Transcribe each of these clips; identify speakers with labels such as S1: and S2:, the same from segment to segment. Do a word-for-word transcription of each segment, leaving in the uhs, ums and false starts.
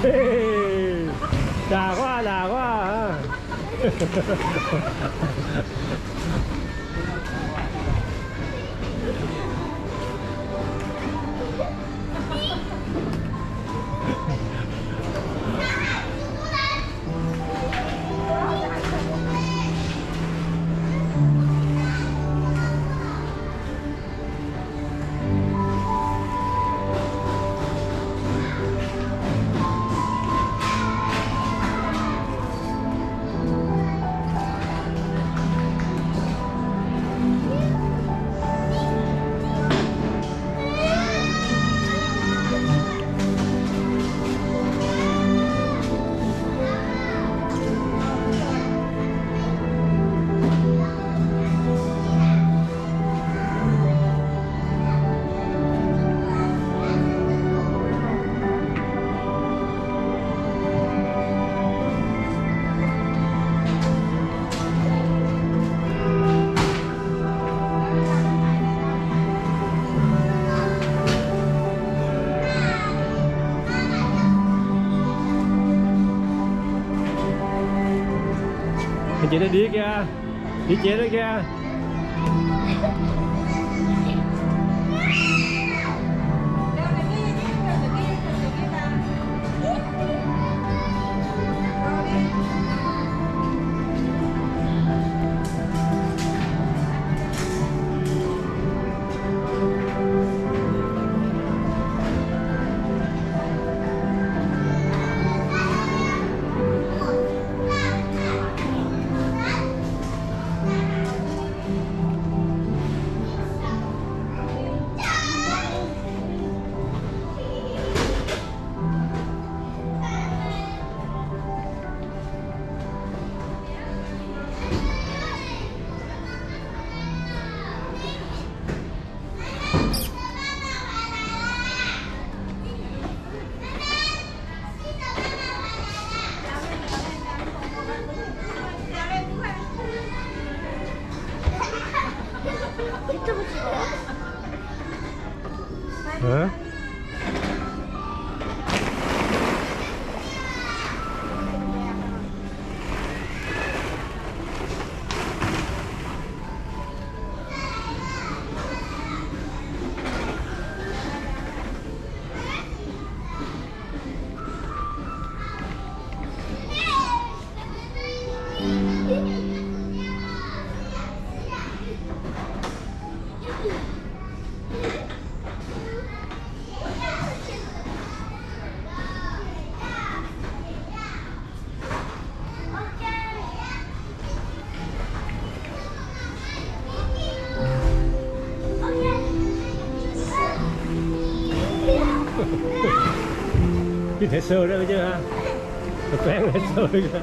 S1: Đà quá, đà quá. Chị nó đi kìa, đi chế đó kìa. Hả? Chứ thể sơ đó chứ ha. Quen thể sơ kìa.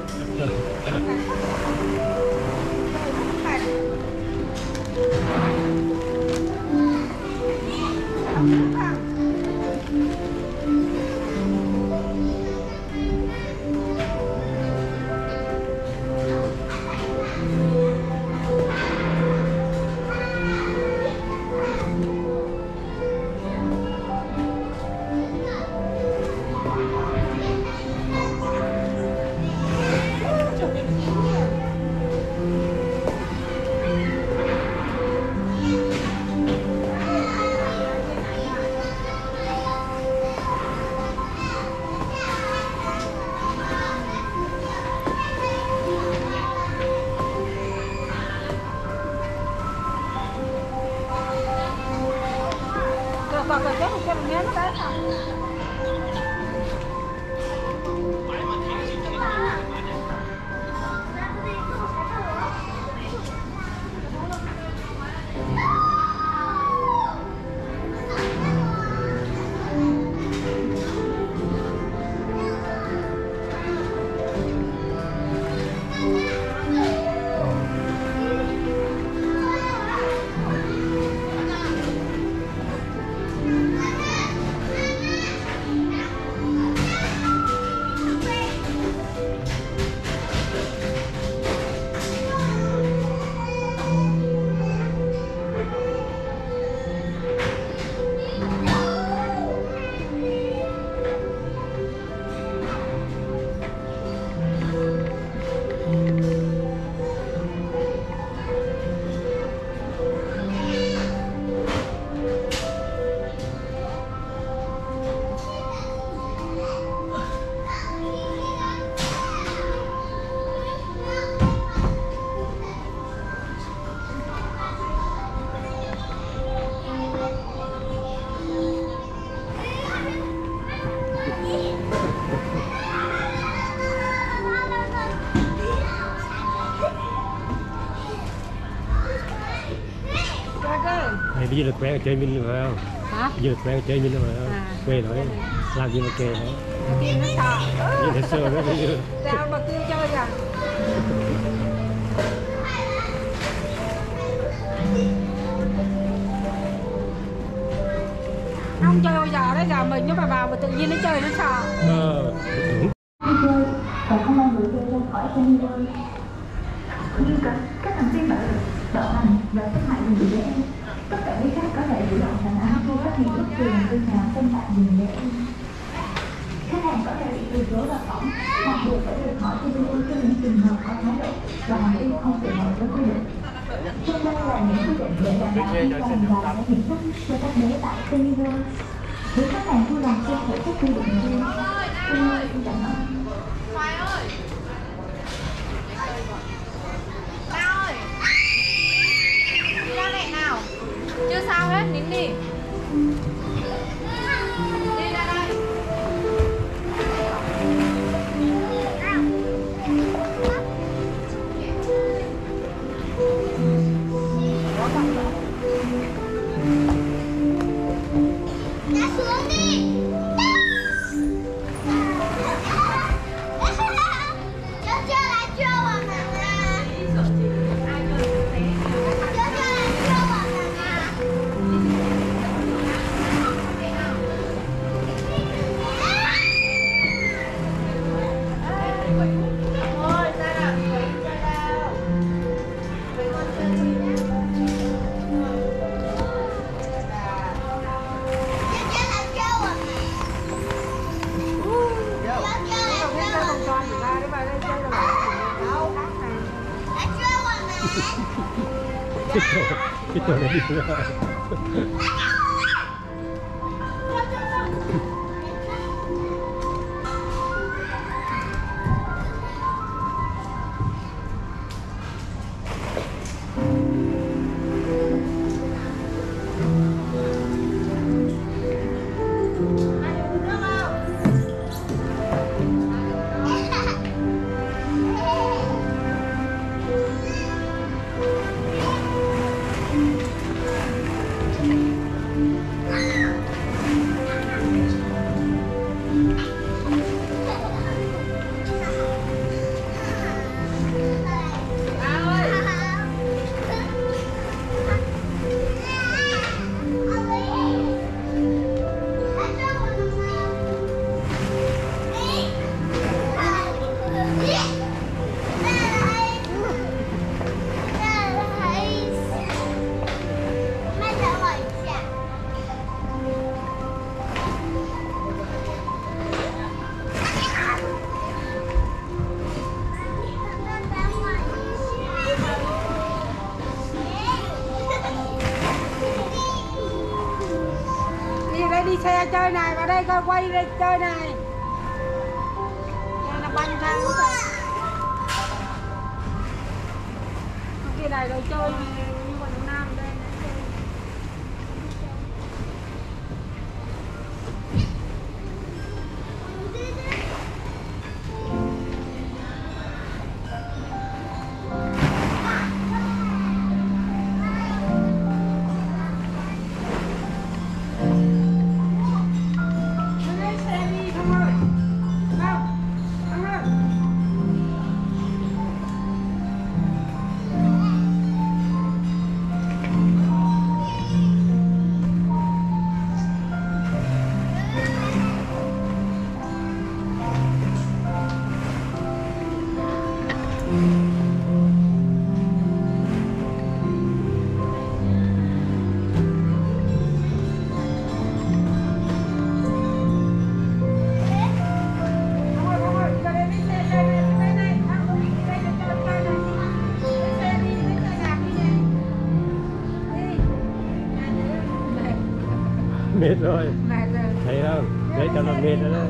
S2: đấy.
S1: Này bây giờ là quen chơi mình rồi không?
S2: Hả?
S1: Bây giờ là quen chơi mình rồi không?
S2: À.
S1: Quê nói làm gì mà kề đó.
S2: Kia nó sợ.
S1: Như thế sơ đó bây giờ.
S2: Sao mà kêu chơi à? Ông chơi bây giờ đấy, giờ mình nếu mà vào mà tự nhiên nó chơi nó sợ.
S1: Ờ, đúng.
S3: chơi và không mang người chơi ra khỏi sân chơi. Nhưng các các thành viên bạo lực, bạo hành và xâm hại người trẻ em, tất cả những khác có thể chủ động phản ánh khi phát hiện bất thường bên nào xâm hại người trẻ em. Khách hàng có thể bị từ chối vào cổng hoặc buộc phải được hỏi cho video trong những trường hợp có thái độ và hành vi không phù hợp với quy định. Trên đây là những quy định để đảm bảo an toàn và trải nghiệm thích cho các bé tại Senior. Nếu khách hàng vui lòng tuân thủ các quy định trên, Senior xin cảm ơn.
S4: Khoai ơi. Ba ơi. Đi ra đây nào. Chưa sao hết, nín đi. Đi ra đây.
S5: Ngã xuống đi. Cháu chưa lại chưa à mà mà. Cháu chưa lại chưa à mà mà.
S4: Ôi, ra nào, ra nào.
S1: Cái tổ, cái tổ này đi rồi.
S2: Đi xe chơi này, vào đây coi quay đây chơi này. Đây là banh sang rồi. Cái này đồ chơi như bọn Nam đây.
S1: Mệt rồi.
S2: Mệt rồi.
S1: Thấy không? Đấy cho nó mệt rồi đó.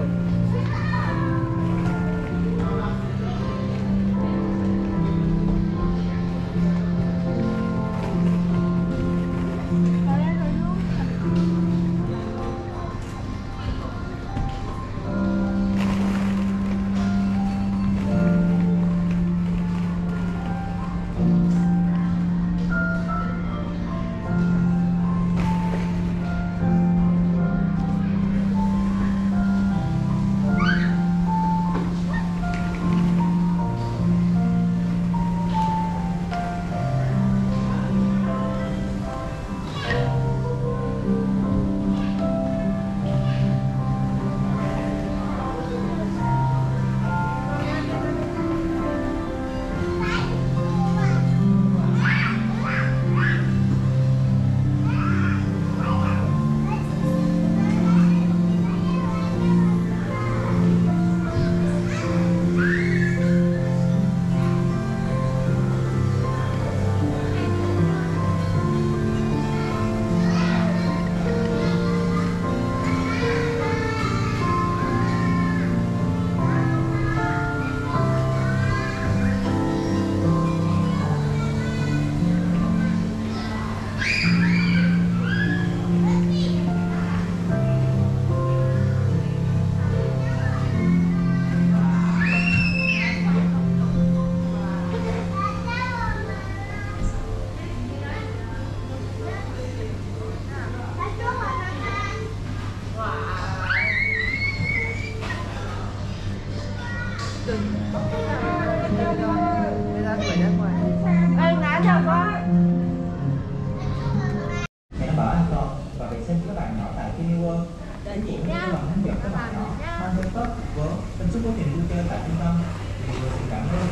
S6: mang theo tất vớ trong suốt quá trình vui chơi tại trung tâm. Thì người xin cảm ơn.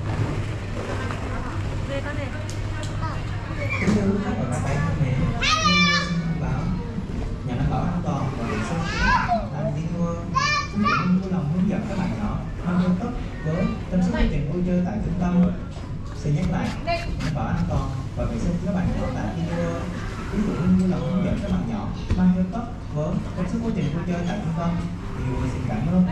S4: Về con này.
S6: Kính thưa quý khách và các bạn thân mến, xin thông báo nhà đảm bảo an toàn và vệ sinh tại Vinworld cũng vui lòng hướng dẫn các bạn nhỏ mang theo tất vớ trong suốt quá trình vui chơi tại trung tâm. Xin nhắc lại, đảm bảo an toàn và vệ sinh các bạn nhỏ tại Vinworld. Ví dụ như vui lòng hướng dẫn các bạn nhỏ mang theo tất vớ trong suốt quá trình vui chơi tại trung tâm. Thì người xin cảm ơn.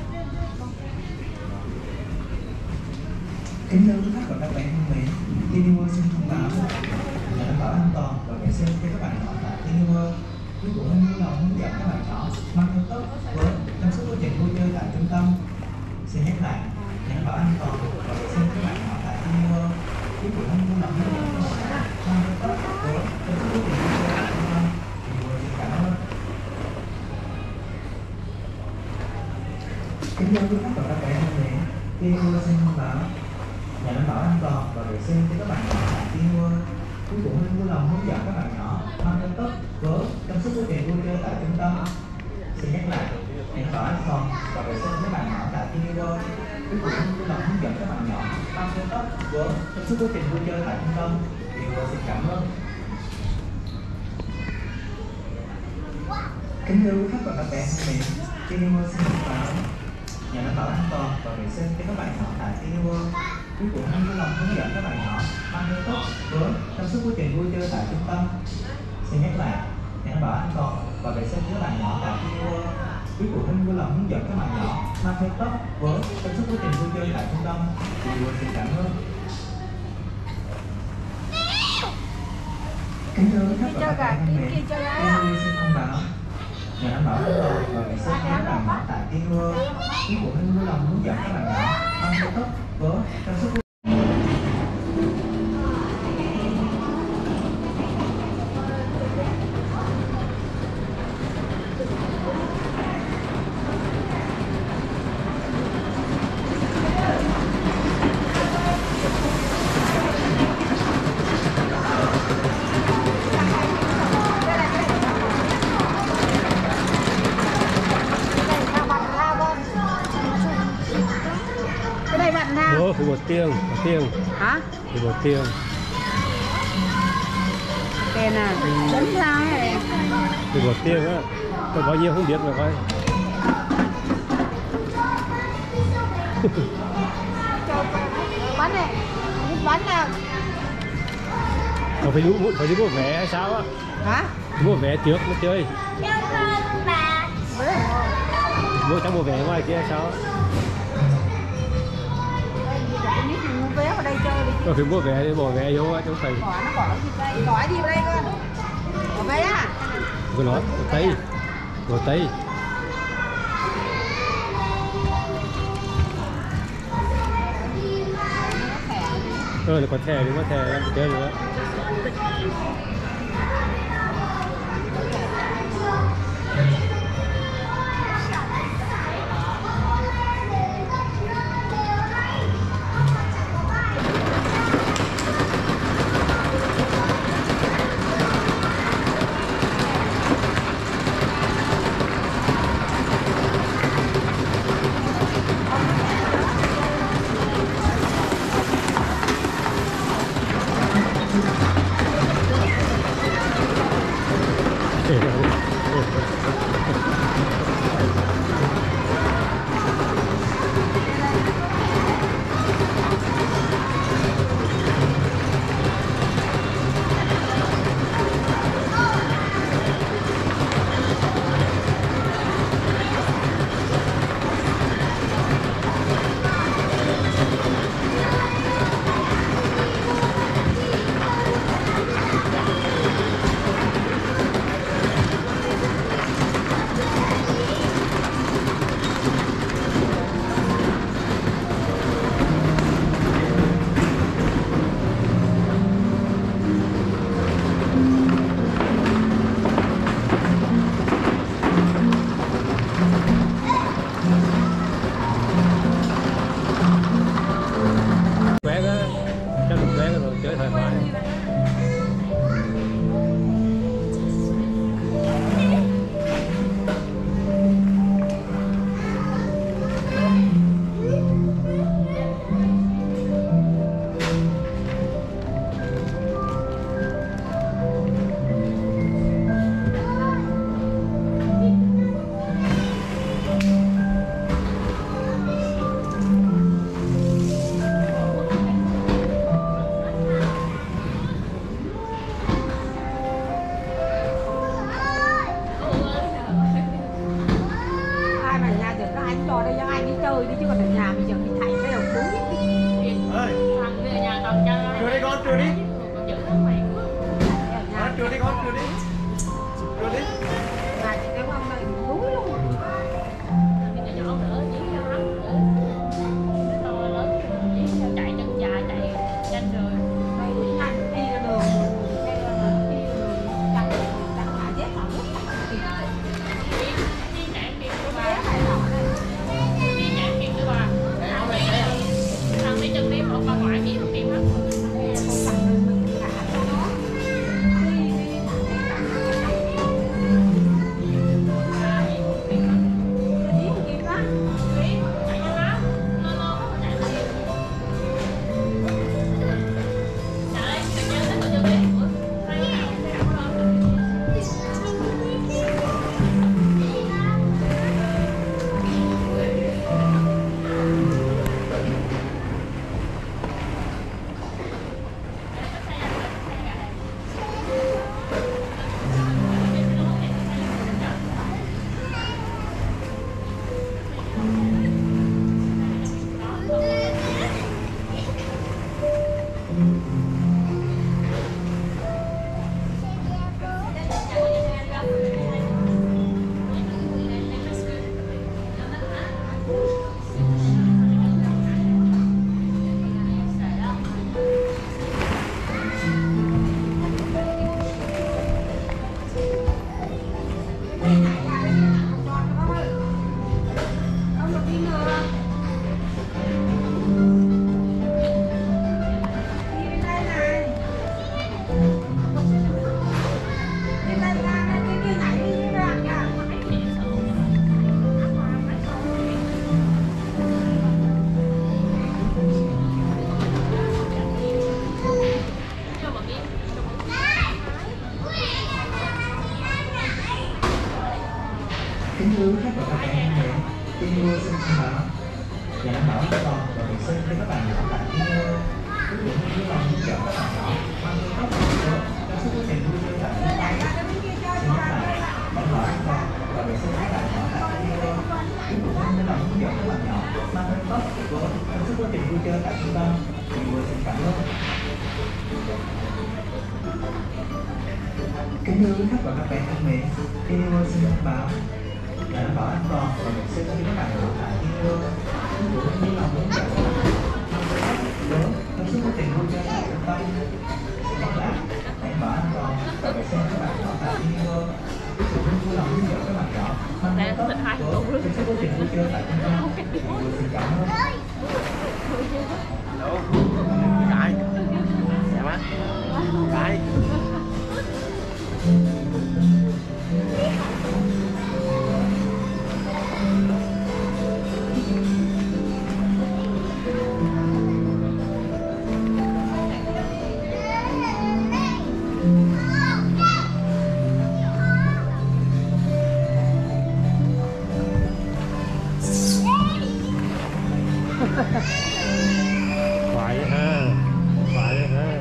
S6: Kính thưa quý khách và các bạn thân mến, Vinworld xin thông báo nhà đảm bảo an toàn và vệ sinh cho các bạn nhỏ tại Vinworld. Quý phụ huynh vui lòng hướng dẫn các bạn nhỏ mang theo tất vớ trong suốt quá trình vui chơi tại trung tâm. Xin nhắc lại, nhà đảm bảo an toàn và vệ sinh cho các bạn nhỏ tại Vinworld. Quý phụ huynh vui lòng hướng dẫn các bạn nhỏ mang theo tất vớ trong suốt quá trình vui chơi tại trung tâm. Vinworld xin cảm ơn. Kính thưa quý khách và các bạn thân mến, Vinworld xin thông báo nhà đảm bảo an toàn và vệ sinh cho các bạn nhỏ tại Vinworld. Quý phụ huynh vui lòng hướng dẫn các bạn nhỏ mang theo tất vớ trong suốt quá trình vui chơi tại trung tâm. Xin nhắc lại, nhà đảm bảo an toàn và vệ sinh cho các bạn nhỏ tại Vinworld. Quý phụ huynh vui lòng hướng dẫn các bạn nhỏ mang theo tất vớ trong suốt quá trình vui chơi tại trung tâm. Vinworld xin cảm ơn. Kính thưa quý khách và các bạn thân mến, Vinworld xin thông báo nhà đảm bảo an toàn và vệ sinh cho các bạn nhỏ tại Vinworld. Quý phụ huynh vui lòng hướng dẫn các bạn nhỏ mang theo tất vớ trong suốt quá trình vui chơi tại trung tâm. Xin nhắc lại, nhà đảm bảo an toàn và vệ sinh cho các bạn nhỏ tại Vinworld. Quý phụ huynh vui lòng hướng dẫn các bạn nhỏ mang theo tất vớ trong suốt quá trình vui chơi tại trung tâm. Vinworld xin cảm ơn. Kính thưa quý khách và các bạn thân mến, Vinworld xin thông báo nhà đảm bảo an toàn và vệ sinh cho các bạn nhỏ tại Vinworld. Quý phụ huynh vui lòng hướng dẫn các bạn nhỏ mang theo tất vớ trong suốt
S1: Ủa, phụ một tiếng, một tiếng.
S2: Hả?
S1: Phụ một tiếng.
S2: Tiền à? Tính sao này?
S1: Phụ một tiếng á. Có bao nhiêu không biết mà coi.
S2: Bánh này, bánh nào?
S1: Còn phải mua, phải đi mua vé hay sao á?
S2: Hả?
S1: Mua vé trước mới chơi.
S5: Cho con bà.
S1: Mua chắc mua vé ngoài kia hay sao?
S2: Mua vé vào đây chơi đi.
S1: Rồi phải mua vé để bỏ vé vô á, chứ không phải.
S2: Bỏ nó bỏ gì đây? Bỏ gì vào đây con? Bỏ vé à?
S1: Vừa nói, một tay. Một tay. Ờ, là có thẻ, đúng có thẻ, em có chơi nữa.
S6: Kính thưa các bậc các bạn thân mến, Tiên Mua xin thông báo nhà đảm bảo an toàn và vệ sinh cho các bạn nhỏ tại Tiên Mua. Quý vị hãy vui lòng hướng dẫn các bạn nhỏ mang theo tóc thành phố trong suốt quá trình vui chơi tại Tiên Mua. Xin nhắc lại, đảm bảo an toàn và vệ sinh các bạn nhỏ tại Tiên Mua. Quý vị hãy vui lòng hướng dẫn các bạn nhỏ mang theo tóc thành phố trong suốt quá trình vui chơi tại trung tâm. Tiên Mua xin cảm ơn. Kính thưa các bạn các bạn thân mến, Tiên Mua xin thông báo để đảm bảo an toàn và vệ sinh cho các bạn nhỏ tại Tiên Mua. Quý vị hãy vui lòng hướng dẫn các bạn mang theo tóc lớn trong suốt quá trình vui chơi tại trung tâm. Nhắc lại, đảm bảo an toàn và vệ sinh cho các bạn nhỏ tại Tiên Mua. Quý vị hãy vui lòng hướng dẫn các bạn nhỏ mang theo tóc lớn trong suốt quá trình vui chơi tại trung tâm. Tiên Mua xin cảm ơn.
S1: Cái xem á cái phải ha phải ha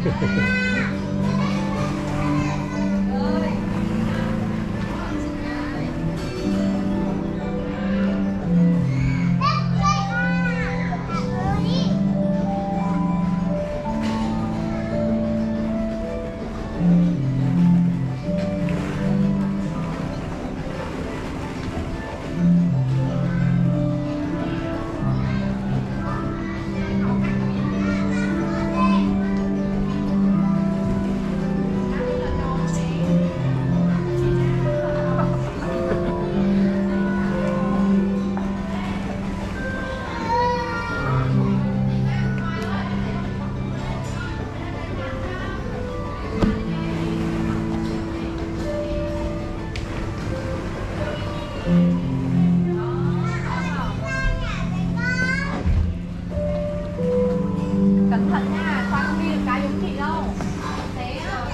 S4: cẩn thận nha, Khoa không đi được cái giống chị đâu. Thế à?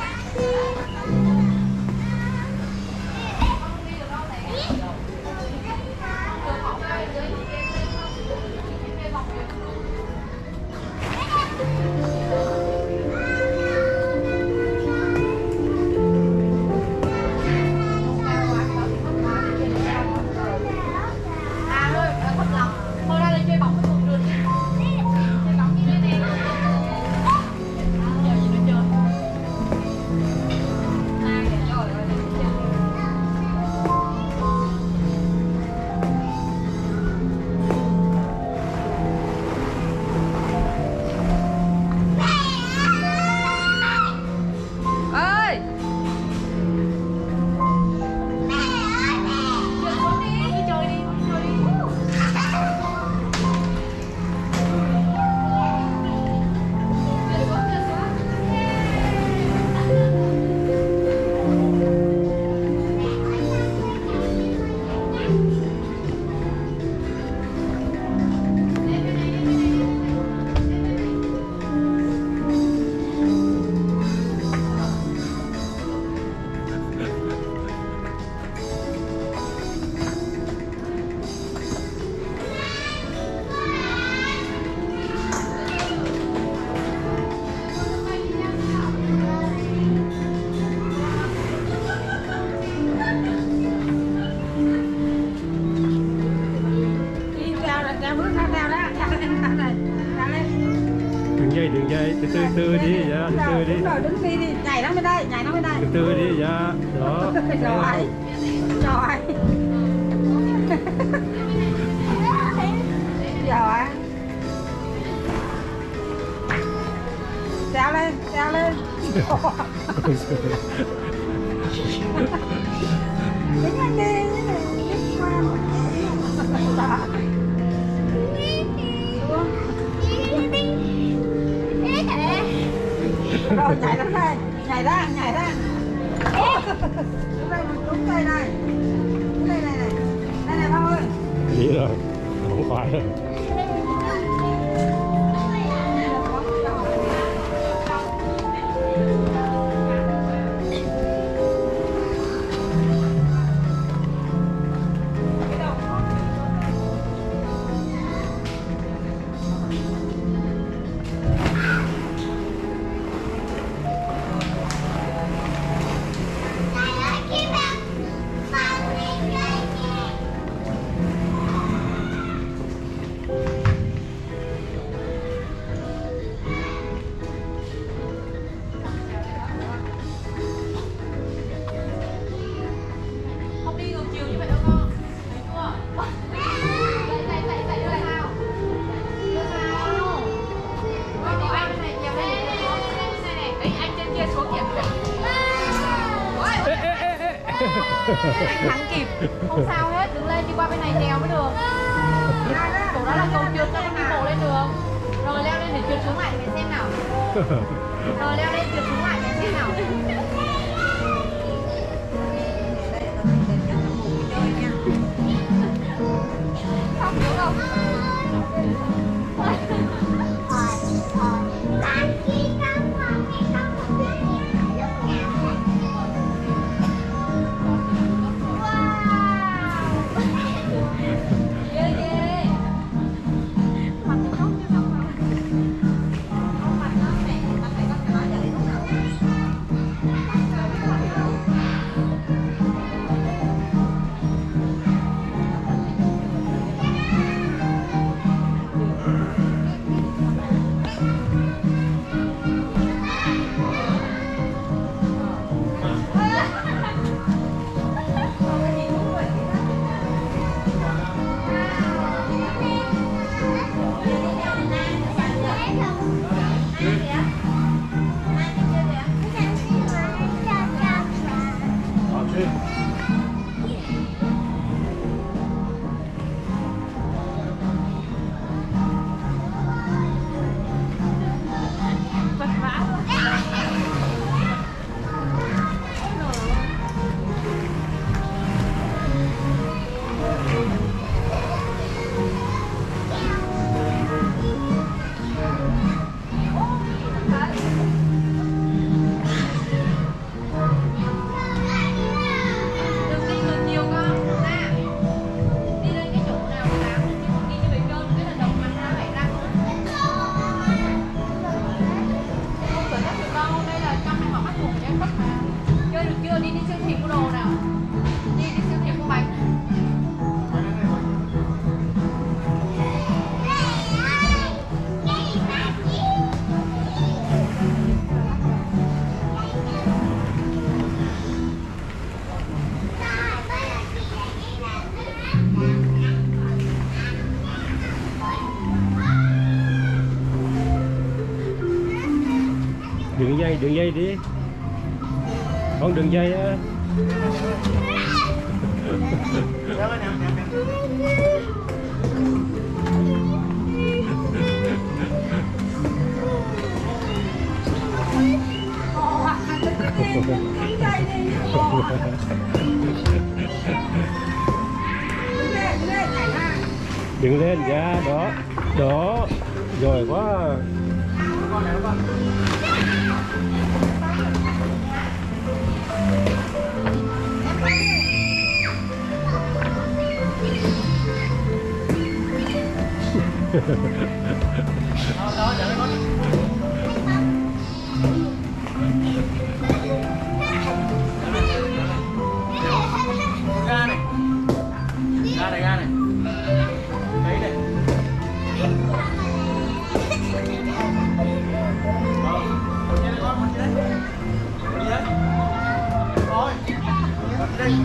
S4: Không đi được đâu thế. Cửa phòng đây dưới kia kia vòng kia. À thôi, thật lòng. Thôi ra đây chơi bóng với cùng đường đi. Chơi bóng như thế này. Giờ gì nữa chơi? À, để cho rồi để chơi. Ơi! Chơi xuống đi, đi chơi đi, đi chơi đi. Chơi xuống, chơi xuống.
S2: Đi theo là theo bước theo theo đó, theo lên theo này, theo lên.
S1: đừng dây đừng dây từ từ từ đi dạ từ từ đi
S2: Đúng rồi, đứng đi đi, nhảy nó bên đây, nhảy nó bên đây.
S1: từ từ đi dạ đó
S2: Rồi, rồi. Rồi. Treo lên, treo lên. Đứng lên đi, đứng qua. Rồi nhảy lên đây, nhảy ra, nhảy ra. Đúng đây, đúng đây này. Đúng đây này này. Đây này Phong ơi.
S1: đi rồi không phải rồi
S4: Anh thắng kịp. Không sao hết, đứng lên đi qua bên này trèo mới được. Chỗ đó là cầu trượt cho con đi bộ lên được. Rồi leo lên để trượt xuống lại để xem nào. Rồi leo lên trượt xuống lại để xem nào. Không đúng không?
S1: Đường dây, đường dây đi. Con đường dây á. Đừng lên ra đó, đó, rồi quá.
S6: Đó, dẫn con. Ga này. Ga này, ga này. Đấy này. Ờ, nhanh lên con, con đi đấy. Đi đấy. Rồi. Con đi đây.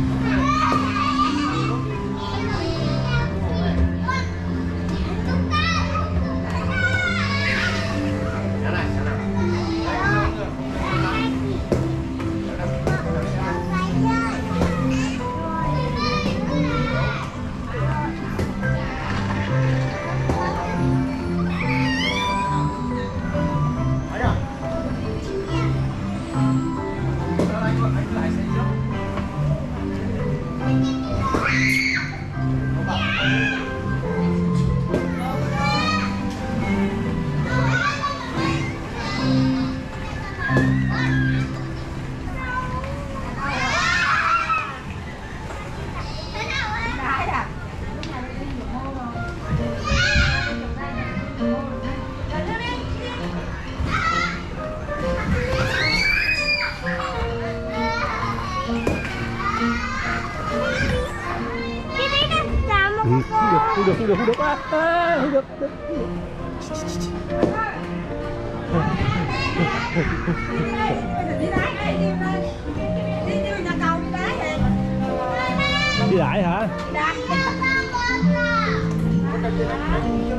S6: Không được, không được, không được, à, à, không được, được.
S2: Đi đá đây, đi đây. Đi đi nhà cầu đi đá vậy.
S1: Đi lại hả?
S2: Đá.